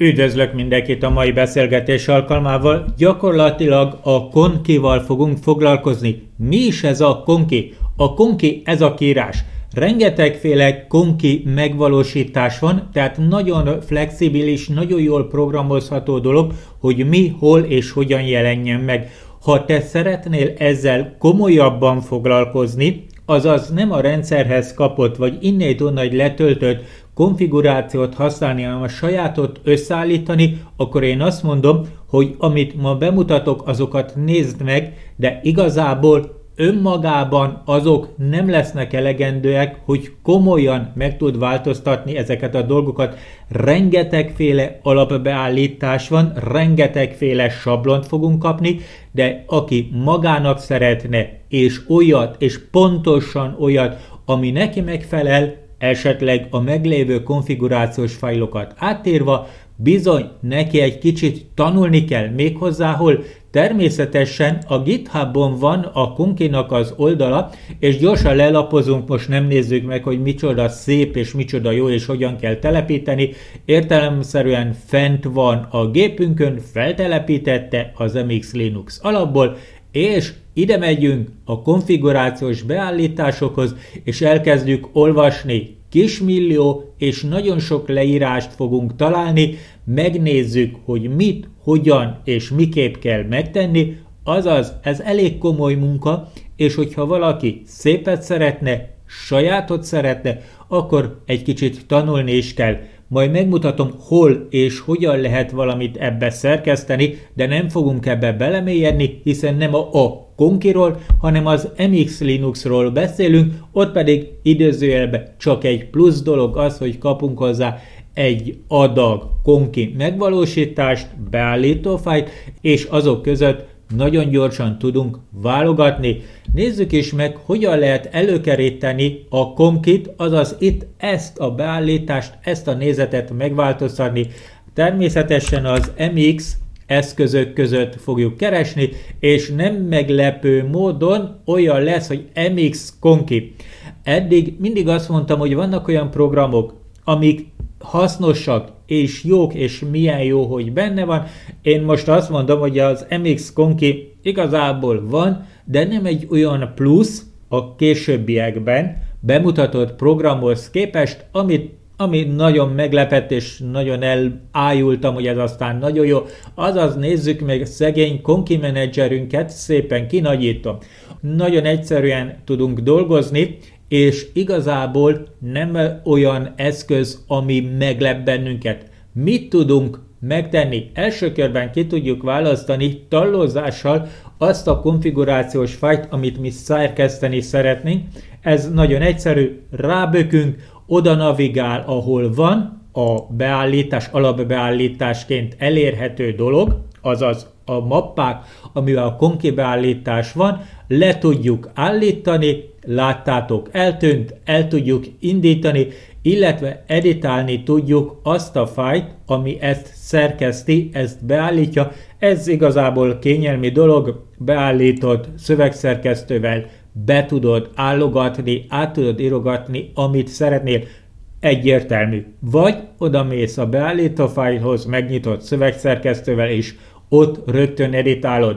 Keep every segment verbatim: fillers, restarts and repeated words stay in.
Üdvözlök mindenkit a mai beszélgetés alkalmával. Gyakorlatilag a konkival fogunk foglalkozni. Mi is ez a konki? A konki ez a kiírás. Rengetegféle konki megvalósítás van, tehát nagyon flexibilis, nagyon jól programozható dolog, hogy mi, hol és hogyan jelenjen meg. Ha te szeretnél ezzel komolyabban foglalkozni, azaz nem a rendszerhez kapott, vagy innét-onnan letöltött konfigurációt használni, hanem a sajátot összeállítani, akkor én azt mondom, hogy amit ma bemutatok, azokat nézd meg, de igazából önmagában azok nem lesznek elegendőek, hogy komolyan meg tud változtatni ezeket a dolgokat. Rengetegféle alapbeállítás van, rengetegféle sablont fogunk kapni, de aki magának szeretne, és olyat, és pontosan olyat, ami neki megfelel, esetleg a meglévő konfigurációs fájlokat átírva, bizony neki egy kicsit tanulni kell, méghozzá hol. Természetesen a GitHubon van a konkinak az oldala, és gyorsan lelapozunk, most nem nézzük meg, hogy micsoda szép és micsoda jó és hogyan kell telepíteni. Értelemszerűen fent van a gépünkön, feltelepítette az em iksz Linux alapból, és ide megyünk a konfigurációs beállításokhoz, és elkezdjük olvasni. Kismillió és nagyon sok leírást fogunk találni, megnézzük, hogy mit, hogyan és miképp kell megtenni, azaz ez elég komoly munka, és hogyha valaki szépet szeretne, sajátot szeretne, akkor egy kicsit tanulni is kell. Majd megmutatom, hol és hogyan lehet valamit ebbe szerkeszteni, de nem fogunk ebbe belemélyedni, hiszen nem a, a konkiról, hanem az em iksz Linuxról beszélünk, ott pedig idézőjelben csak egy plusz dolog az, hogy kapunk hozzá egy adag konki megvalósítást, beállítófájlt, és azok között nagyon gyorsan tudunk válogatni. Nézzük is meg, hogyan lehet előkeríteni a konkit, azaz itt ezt a beállítást, ezt a nézetet megváltoztatni. Természetesen az em iksz eszközök között fogjuk keresni, és nem meglepő módon olyan lesz, hogy em iksz konki. Eddig mindig azt mondtam, hogy vannak olyan programok, amik hasznosak és jók, és milyen jó, hogy benne van. Én most azt mondom, hogy az em iksz konki igazából van, de nem egy olyan plusz a későbbiekben bemutatott programhoz képest, amit ami nagyon meglepett, és nagyon elájultam, hogy ez aztán nagyon jó. Azaz nézzük meg szegény konki menedzserünket, szépen kinagyítom. Nagyon egyszerűen tudunk dolgozni, és igazából nem olyan eszköz, ami meglep bennünket. Mit tudunk megtenni? Első körben ki tudjuk választani tallózással azt a konfigurációs fájlt, amit mi szerkeszteni szeretnénk. Ez nagyon egyszerű, rábökünk, oda navigál, ahol van a beállítás, alapbeállításként elérhető dolog, azaz a mappák, amivel a konki beállítás van, le tudjuk állítani, láttátok, eltűnt, el tudjuk indítani, illetve editálni tudjuk azt a fájlt, ami ezt szerkeszti, ezt beállítja. Ez igazából kényelmi dolog, beállított szövegszerkesztővel be tudod állogatni, át tudod írogatni, amit szeretnél. Egyértelmű. Vagy oda mész a beállító fájlhoz, megnyitott szövegszerkesztővel, és ott rögtön editálod.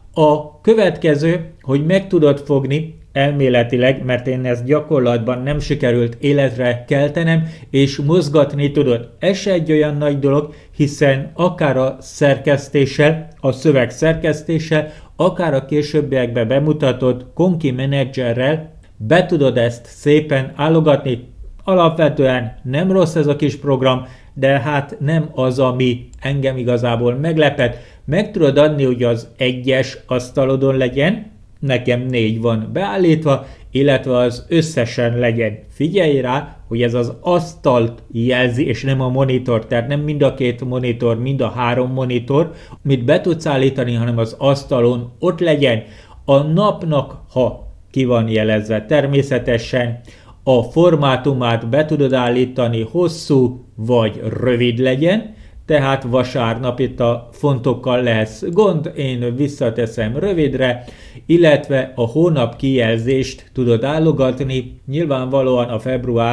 A következő, hogy meg tudod fogni elméletileg, mert én ezt gyakorlatban nem sikerült életre keltenem, és mozgatni tudod. Ez se egy olyan nagy dolog, hiszen akár a szerkesztéssel, a szöveg szerkesztéssel, akár a későbbiekben bemutatott konki menedzserrel be tudod ezt szépen állogatni. Alapvetően nem rossz ez a kis program, de hát nem az, ami engem igazából meglepett. Meg tudod adni, hogy az egyes asztalodon legyen, nekem négy van beállítva, illetve az összesen legyen. Figyelj rá, hogy ez az asztalt jelzi, és nem a monitor, tehát nem mind a két monitor, mind a három monitor, amit be tudsz állítani, hanem az asztalon ott legyen. A napnak, ha ki van jelezve, természetesen a formátumát be tudod állítani, hosszú vagy rövid legyen, tehát vasárnap itt a fontokkal lesz gond, én visszateszem rövidre, illetve a hónap kijelzést tudod állogatni, nyilvánvalóan a február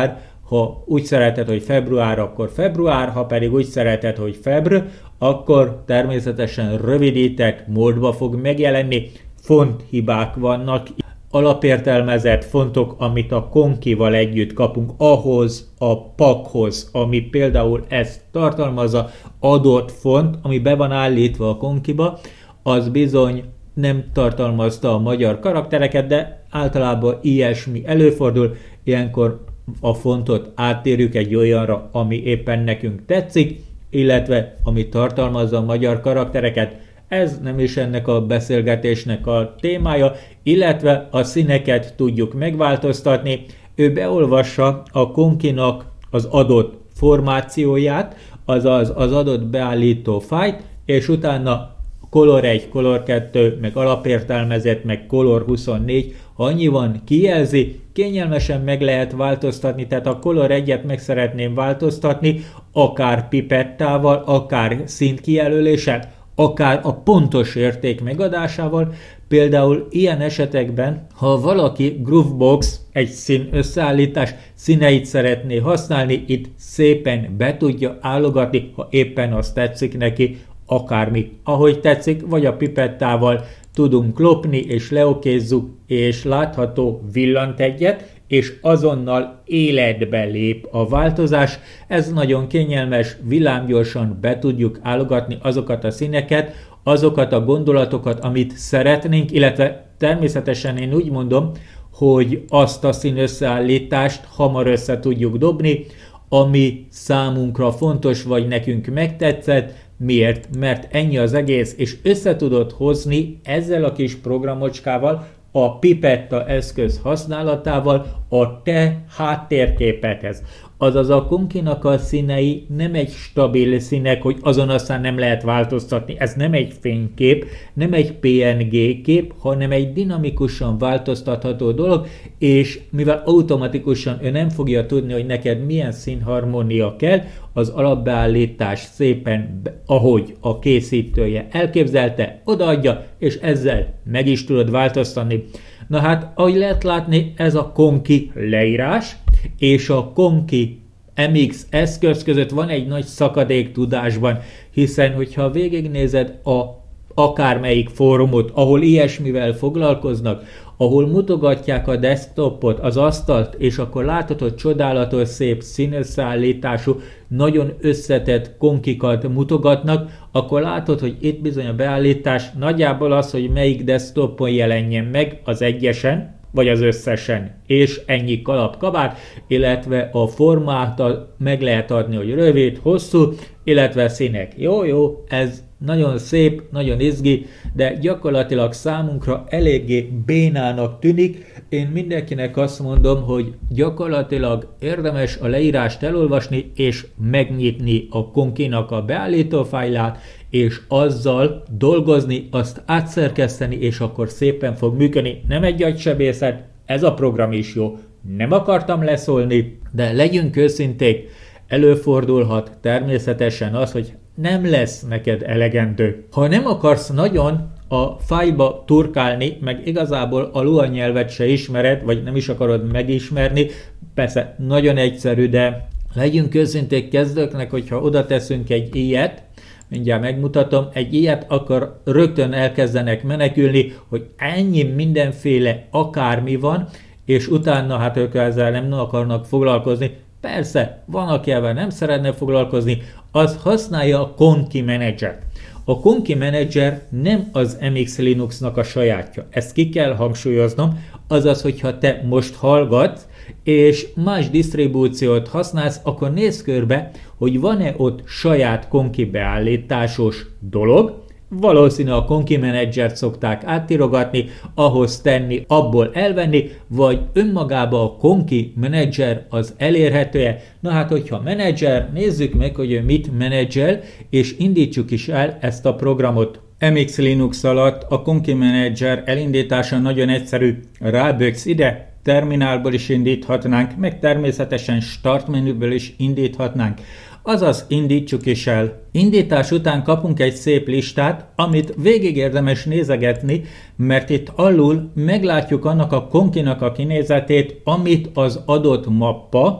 Ha úgy szereted, hogy február, akkor február, ha pedig úgy szereted, hogy febr, akkor természetesen rövidített módba fog megjelenni. Fonthibák vannak, alapértelmezett fontok, amit a konkival együtt kapunk ahhoz a pakhoz, ami például ezt tartalmazza, adott font, ami be van állítva a konkiba, az bizony nem tartalmazta a magyar karaktereket, de általában ilyesmi előfordul, ilyenkor a fontot áttérjük egy olyanra, ami éppen nekünk tetszik, illetve ami tartalmazza a magyar karaktereket. Ez nem is ennek a beszélgetésnek a témája, illetve a színeket tudjuk megváltoztatni. Ő beolvassa a konkinak az adott formációját, azaz az adott beállító fájt, és utána color egy, color kettő, meg alapértelmezett, meg color huszonnégy, ha annyi van, kijelzi, kényelmesen meg lehet változtatni, tehát a color egyet meg szeretném változtatni, akár pipettával, akár szintkijelöléssel, akár a pontos érték megadásával. Például ilyen esetekben, ha valaki Groovebox, egy szín összeállítás színeit szeretné használni, itt szépen be tudja állogatni, ha éppen az tetszik neki, akármi, ahogy tetszik, vagy a pipettával tudunk lopni, és leokézzuk, és látható villant egyet, és azonnal életbe lép a változás. Ez nagyon kényelmes, villámgyorsan be tudjuk állogatni azokat a színeket, azokat a gondolatokat, amit szeretnénk, illetve természetesen én úgy mondom, hogy azt a színösszeállítást hamar össze tudjuk dobni, ami számunkra fontos, vagy nekünk megtetszett. Miért? Mert ennyi az egész, és össze tudod hozni ezzel a kis programocskával, a pipetta eszköz használatával a te háttérképedhez. Azaz a konkinak a színei nem egy stabil színek, hogy azon aztán nem lehet változtatni. Ez nem egy fénykép, nem egy pé en gé kép, hanem egy dinamikusan változtatható dolog, és mivel automatikusan ő nem fogja tudni, hogy neked milyen színharmónia kell, az alapbeállítás szépen, ahogy a készítője elképzelte, odaadja, és ezzel meg is tudod változtatni. Na hát, ahogy lehet látni, ez a konki leírás, és a konki em iksz eszköz között van egy nagy szakadék tudásban, hiszen hogyha végignézed a akármelyik fórumot, ahol ilyesmivel foglalkoznak, ahol mutogatják a desktopot, az asztalt, és akkor látod, hogy csodálatos, szép színösszeállítású, nagyon összetett konkikat mutogatnak, akkor látod, hogy itt bizony a beállítás nagyjából az, hogy melyik desktopon jelenjen meg, az egyesen, vagy az összesen, és ennyi kalap kabát, illetve a formát meg lehet adni, hogy rövid, hosszú, illetve színek. Jó, jó, ez nagyon szép, nagyon izgi, de gyakorlatilag számunkra eléggé bénának tűnik. Én mindenkinek azt mondom, hogy gyakorlatilag érdemes a leírást elolvasni, és megnyitni a konkinak a beállító fájlát, és azzal dolgozni, azt átszerkeszteni, és akkor szépen fog működni. Nem egy agysebészet, ez a program is jó. Nem akartam leszólni, de legyünk őszinték, előfordulhat természetesen az, hogy nem lesz neked elegendő. Ha nem akarsz nagyon a fájba turkálni, meg igazából a Lua nyelvet se ismered, vagy nem is akarod megismerni, persze nagyon egyszerű, de legyünk őszinték kezdőknek, hogyha oda teszünk egy ilyet, mindjárt megmutatom, egy ilyet, akkor rögtön elkezdenek menekülni, hogy ennyi mindenféle akármi van, és utána hát ők ezzel nem akarnak foglalkozni. Persze, van, aki ebben nem szeretne foglalkozni, az használja a Konki Manager. A Konki Manager nem az em iksz Linuxnak a sajátja. Ezt ki kell hangsúlyoznom, azaz, hogyha te most hallgatsz, és más disztribúciót használsz, akkor nézz körbe, hogy van-e ott saját Konki beállításos dolog. Valószínű a Konki Managert szokták áttirogatni, ahhoz tenni, abból elvenni, vagy önmagában a Konki Manager az elérhetője. Na hát, hogyha Manager, nézzük meg, hogy ő mit menedzsel, és indítsuk is el ezt a programot. em iksz Linux alatt a Konki Manager elindítása nagyon egyszerű. Ráböksz ide, terminálból is indíthatnánk, meg természetesen start menüből is indíthatnánk. Azaz indítsuk is el. Indítás után kapunk egy szép listát, amit végig érdemes nézegetni, mert itt alul meglátjuk annak a konkinak a kinézetét, amit az adott mappa,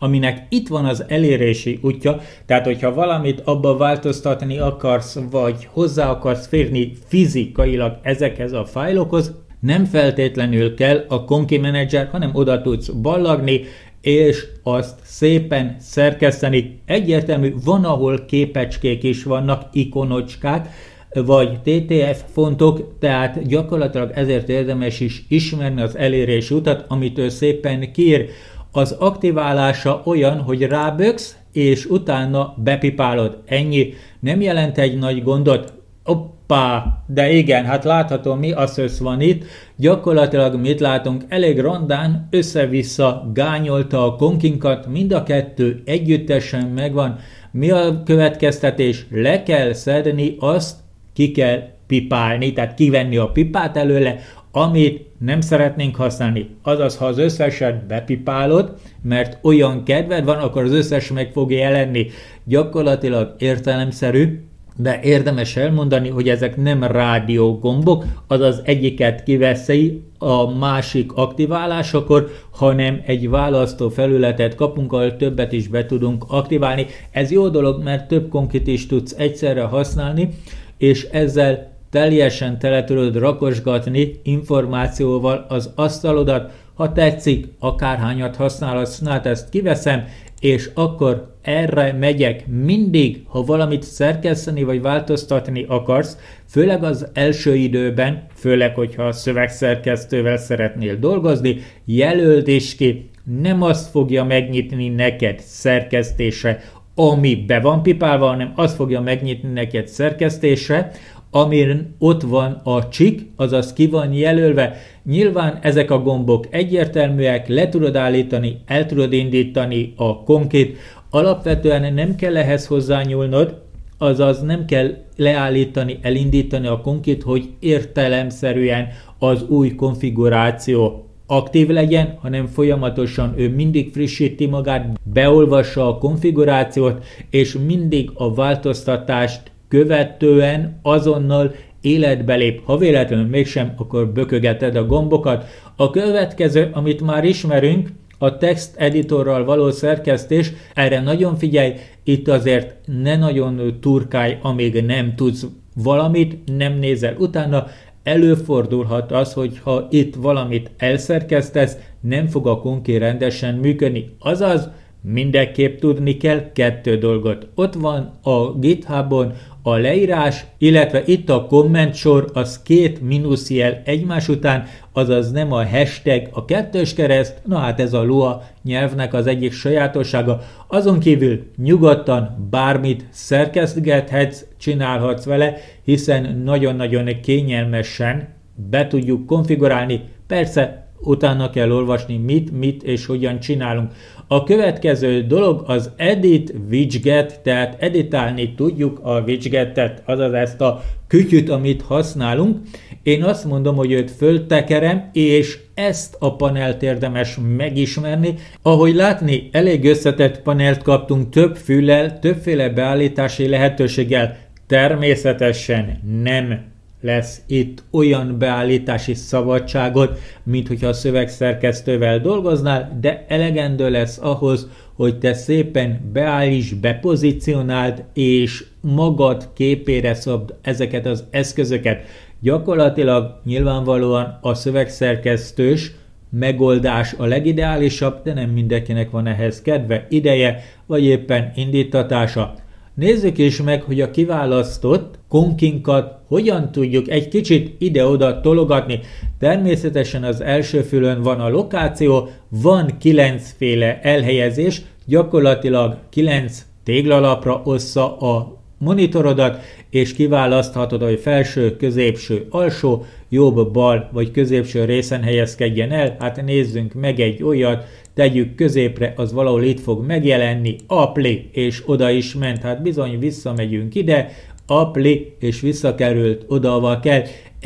aminek itt van az elérési útja, tehát hogyha valamit abba változtatni akarsz, vagy hozzá akarsz férni fizikailag ezekhez a fájlokhoz, nem feltétlenül kell a Conky Manager, hanem oda tudsz ballagni, és azt szépen szerkeszteni. Egyértelmű, van, ahol képecskék is vannak, ikonocskák, vagy té té ef fontok, tehát gyakorlatilag ezért érdemes is ismerni az elérési utat, amit ő szépen kiír. Az aktiválása olyan, hogy ráböksz, és utána bepipálod. Ennyi. Nem jelent egy nagy gondot. Hoppá, de igen, hát látható, mi az van itt. Gyakorlatilag mit látunk? Elég rondán össze-vissza gányolta a konkinkat, mind a kettő együttesen megvan. Mi a következtetés? Le kell szedni, azt ki kell pipálni, tehát kivenni a pipát előle, amit nem szeretnénk használni. Azaz, ha az összeset bepipálod, mert olyan kedved van, akkor az összes meg fog jelenni. Gyakorlatilag értelemszerű, de érdemes elmondani, hogy ezek nem rádió gombok, azaz egyiket kiveszi a másik aktiválásakor, hanem egy választó felületet kapunk, ahol többet is be tudunk aktiválni. Ez jó dolog, mert több konkit is tudsz egyszerre használni, és ezzel teljesen tele tudod rakosgatni információval az asztalodat. Ha tetszik, akárhányat használhatsz, hát ezt kiveszem, és akkor erre megyek mindig, ha valamit szerkeszteni vagy változtatni akarsz, főleg az első időben, főleg, hogyha a szövegszerkesztővel szeretnél dolgozni, jelöld is ki, nem azt fogja megnyitni neked szerkesztésre, ami be van pipálva, hanem azt fogja megnyitni neked szerkesztésre, amin ott van a csik, azaz ki van jelölve. Nyilván ezek a gombok egyértelműek, le tudod állítani, el tudod indítani a konkit, alapvetően nem kell ehhez hozzányúlnod, azaz nem kell leállítani, elindítani a konkit, hogy értelemszerűen az új konfiguráció aktív legyen, hanem folyamatosan ő mindig frissíti magát, beolvassa a konfigurációt, és mindig a változtatást követően azonnal életbe lép. Ha véletlenül mégsem, akkor bökögeted a gombokat. A következő, amit már ismerünk, a text editorral való szerkesztés, erre nagyon figyelj, itt azért ne nagyon turkálj, amíg nem tudsz valamit, nem nézel utána. Előfordulhat az, hogy ha itt valamit elszerkesztesz, nem fog a konki rendesen működni. Azaz, mindenképp tudni kell kettő dolgot. Ott van a GitHubon a leírás, illetve itt a komment sor, az két mínuszjel egymás után, azaz nem a hashtag, a kettős kereszt, na hát ez a Lua nyelvnek az egyik sajátossága. Azon kívül nyugodtan bármit szerkesztgethetsz, csinálhatsz vele, hiszen nagyon-nagyon kényelmesen be tudjuk konfigurálni. Persze, utána kell olvasni, mit, mit és hogyan csinálunk. A következő dolog az Edit Widget, tehát editálni tudjuk a widgetet, azaz ezt a kütyüt, amit használunk. Én azt mondom, hogy őt föltekerem, és ezt a panelt érdemes megismerni. Ahogy látni, elég összetett panelt kaptunk több füllel, többféle beállítási lehetőséggel. Természetesen nem lesz itt olyan beállítási szabadságod, mint hogyha a szövegszerkesztővel dolgoznál, de elegendő lesz ahhoz, hogy te szépen beállíts, bepozícionáld, és magad képére szabd ezeket az eszközöket. Gyakorlatilag nyilvánvalóan a szövegszerkesztős megoldás a legideálisabb, de nem mindenkinek van ehhez kedve, ideje, vagy éppen indítatása. Nézzük is meg, hogy a kiválasztott konkinkat hogyan tudjuk egy kicsit ide-oda tologatni. Természetesen az első fülön van a lokáció, van kilencféle elhelyezés, gyakorlatilag kilenc téglalapra ossza a monitorodat, és kiválaszthatod, hogy felső, középső, alsó, jobb, bal vagy középső részen helyezkedjen el. Hát nézzünk meg egy olyat, tegyük középre, az valahol itt fog megjelenni, apply, és oda is ment, hát bizony visszamegyünk ide, apply, és visszakerült oda, ahol kell.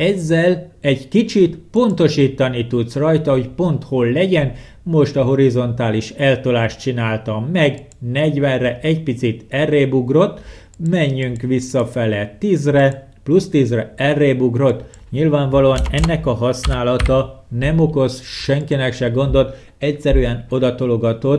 Ezzel egy kicsit pontosítani tudsz rajta, hogy pont hol legyen. Most a horizontális eltolást csináltam meg, negyvenre, egy picit errébb ugrott, menjünk visszafele tízre, plusz tízre errébb ugrott. Nyilvánvalóan ennek a használata nem okoz senkinek se gondot, egyszerűen odatologatod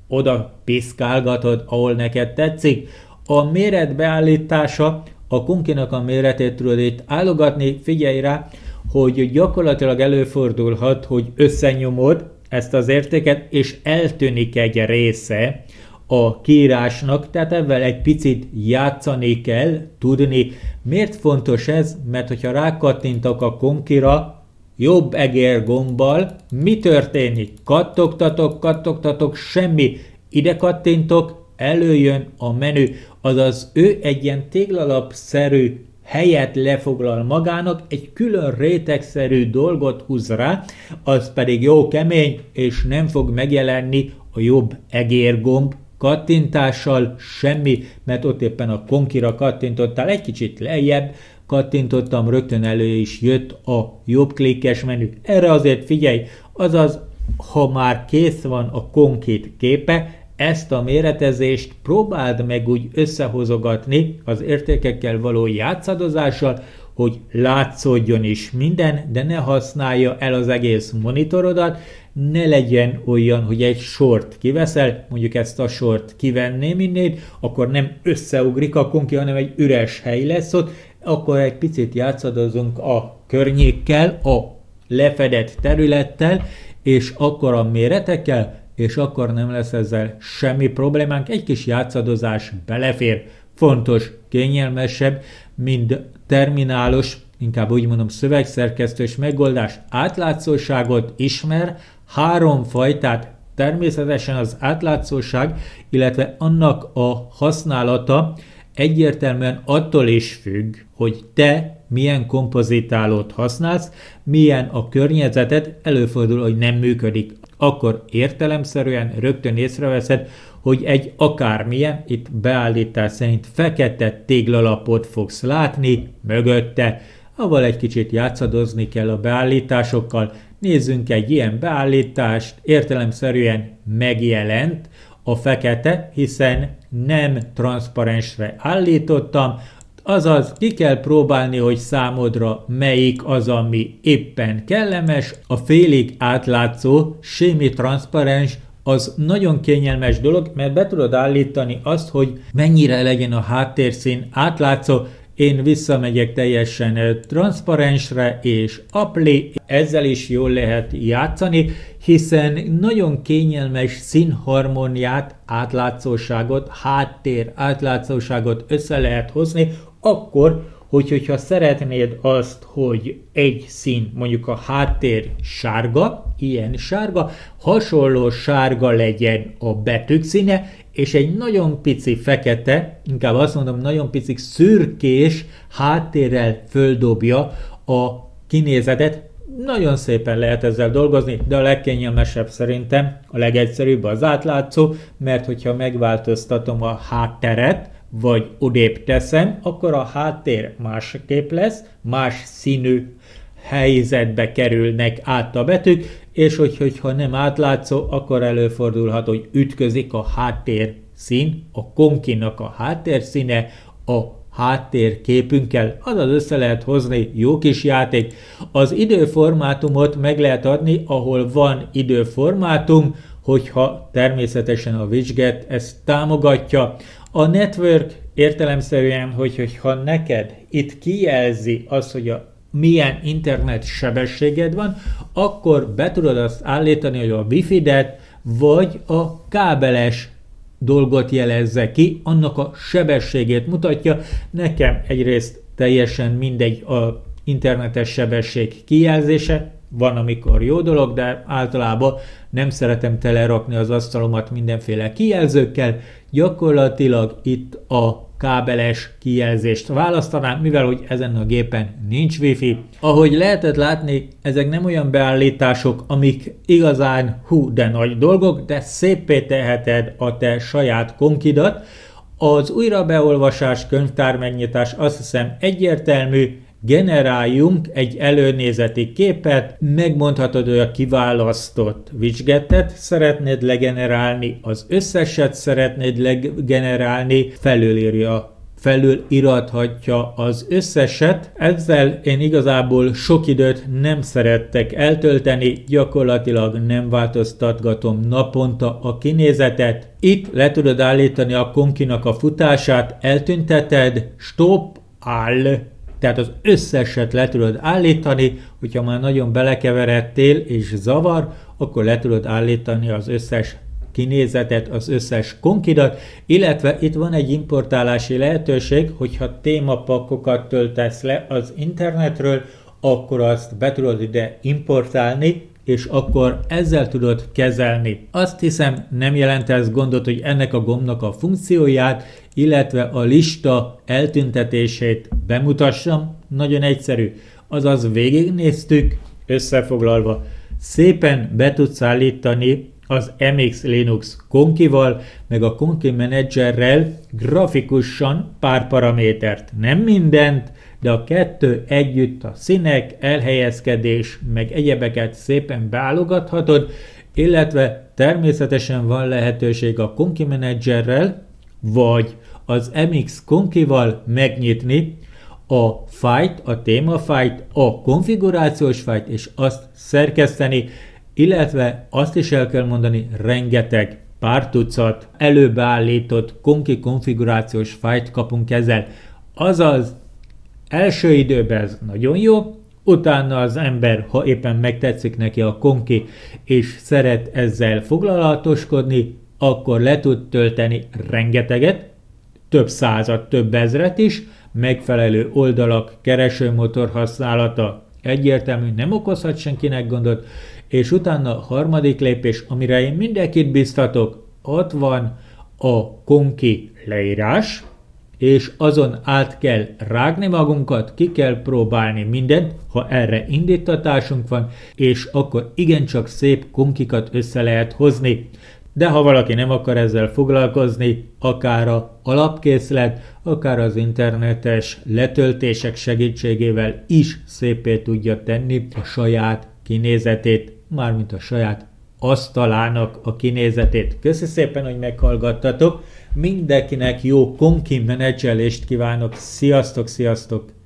oda piszkálgatod, ahol neked tetszik. A méret beállítása, a konkinak a méretét tudod itt állogatni, figyelj rá, hogy gyakorlatilag előfordulhat, hogy összenyomod ezt az értéket, és eltűnik egy része a kiírásnak, tehát ebben egy picit játszani kell, tudni. Miért fontos ez? Mert hogyha rákattintok a konkira, jobb egér gombbal, mi történik? Kattogtatok, kattogtatok, semmi. Ide kattintok, előjön a menü, azaz ő egy ilyen téglalapszerű helyet lefoglal magának, egy külön rétegszerű dolgot húz rá, az pedig jó kemény, és nem fog megjelenni a jobb egérgomb kattintással semmi, mert ott éppen a konkira kattintottál, egy kicsit lejjebb kattintottam, rögtön elő is jött a jobb klikkes menü. Erre azért figyelj, azaz, ha már kész van a konkit képe, ezt a méretezést próbáld meg úgy összehozogatni az értékekkel való játszadozással, hogy látszódjon is minden, de ne használja el az egész monitorodat, ne legyen olyan, hogy egy sort kiveszel, mondjuk ezt a sort kivenném innét, akkor nem összeugrik a konki, hanem egy üres hely lesz ott, akkor egy picit játszadozunk a környékkel, a lefedett területtel, és akkor a méretekkel, és akkor nem lesz ezzel semmi problémánk, egy kis játszadozás belefér. Fontos, kényelmesebb, mint terminálos, inkább úgy mondom szövegszerkesztős megoldás, átlátszóságot ismer, három fajtát, természetesen az átlátszóság, illetve annak a használata egyértelműen attól is függ, hogy te milyen kompozitálót használsz, milyen a környezeted, előfordul, hogy nem működik. Akkor értelemszerűen rögtön észreveszed, hogy egy akármilyen, itt beállítás szerint fekete téglalapot fogsz látni mögötte, avval egy kicsit játszadozni kell a beállításokkal. Nézzünk egy ilyen beállítást, értelemszerűen megjelent a fekete, hiszen nem transzparensre állítottam, azaz ki kell próbálni, hogy számodra melyik az, ami éppen kellemes. A félig átlátszó, semi-transzparens az nagyon kényelmes dolog, mert be tudod állítani azt, hogy mennyire legyen a háttérszín átlátszó. Én visszamegyek teljesen transzparensre és apply, ezzel is jól lehet játszani, hiszen nagyon kényelmes színharmóniát, átlátszóságot, háttér átlátszóságot össze lehet hozni, akkor, hogy, hogyha szeretnéd azt, hogy egy szín, mondjuk a háttér sárga, ilyen sárga, hasonló sárga legyen a betűk színe, és egy nagyon pici fekete, inkább azt mondom, nagyon pici szürkés háttérrel földobja a kinézetet. Nagyon szépen lehet ezzel dolgozni, de a legkényelmesebb szerintem, a legegyszerűbb az átlátszó, mert hogyha megváltoztatom a hátteret, vagy odébb teszem, akkor a háttér másképp lesz, más színű helyzetbe kerülnek át a betűk, és hogy, hogyha nem átlátszó, akkor előfordulhat, hogy ütközik a háttér szín, a konkinak a háttérszíne, a háttérképünkkel, azaz össze lehet hozni, jó kis játék. Az időformátumot meg lehet adni, ahol van időformátum, hogyha természetesen a widget ezt támogatja. A network értelemszerűen, hogy, hogyha neked itt kijelzi az, hogy a milyen internet sebességed van, akkor be tudod azt állítani, hogy a Wi-Fi-det vagy a kábeles dolgot jelezze ki, annak a sebességét mutatja. Nekem egyrészt teljesen mindegy a internetes sebesség kijelzése, van, amikor jó dolog, de általában nem szeretem telerakni az asztalomat mindenféle kijelzőkkel, gyakorlatilag itt a kábeles kijelzést választanám, mivel hogy ezen a gépen nincs wifi. Ahogy lehetett látni, ezek nem olyan beállítások, amik igazán hú, de nagy dolgok, de széppé teheted a te saját konkidat. Az újrabeolvasás, könyvtár megnyitás azt hiszem egyértelmű, generáljunk egy előnézeti képet, megmondhatod, hogy a kiválasztott widgetet szeretnéd legenerálni, az összeset szeretnéd legenerálni, felülírja felül irathatja az összeset. Ezzel én igazából sok időt nem szerettek eltölteni, gyakorlatilag nem változtatgatom naponta a kinézetet. Itt le tudod állítani a konkinak a futását, eltünteted, stop, áll, tehát az összeset le tudod állítani, hogyha már nagyon belekeveredtél és zavar, akkor le tudod állítani az összes kinézetet, az összes konkidat, illetve itt van egy importálási lehetőség, hogyha témapakkokat töltesz le az internetről, akkor azt be tudod ide importálni, és akkor ezzel tudod kezelni. Azt hiszem, nem jelent ez gondot, hogy ennek a gombnak a funkcióját, illetve a lista eltüntetését bemutassam. Nagyon egyszerű. Azaz végignéztük, összefoglalva. Szépen be tudsz állítani az em iksz Linux konkival, meg a konki menedzserrel grafikusan pár paramétert. Nem mindent, de a kettő együtt a színek, elhelyezkedés, meg egyebeket szépen beállogathatod, illetve természetesen van lehetőség a konki menedzserrel, vagy az em iksz konkival megnyitni a fájlt, a témafájlt, a konfigurációs fájlt, és azt szerkeszteni, illetve azt is el kell mondani, rengeteg pár tucat előbeállított konki konfigurációs fájlt kapunk ezzel. Azaz, első időben ez nagyon jó, utána az ember, ha éppen megtetszik neki a konki, és szeret ezzel foglalatoskodni, akkor le tud tölteni rengeteget, több százat, több ezret is, megfelelő oldalak, keresőmotor használata egyértelmű, nem okozhat senkinek gondot, és utána a harmadik lépés, amire én mindenkit biztatok, ott van a konki leírás, és azon át kell rágni magunkat, ki kell próbálni mindent, ha erre indítatásunk van, és akkor igencsak szép konkikat össze lehet hozni. De ha valaki nem akar ezzel foglalkozni, akár a alapkészlet, akár az internetes letöltések segítségével is szépé tudja tenni a saját kinézetét, mármint a saját asztalának a kinézetét. Köszi szépen, hogy meghallgattatok. Mindenkinek jó konki menedzselést kívánok. Sziasztok, sziasztok!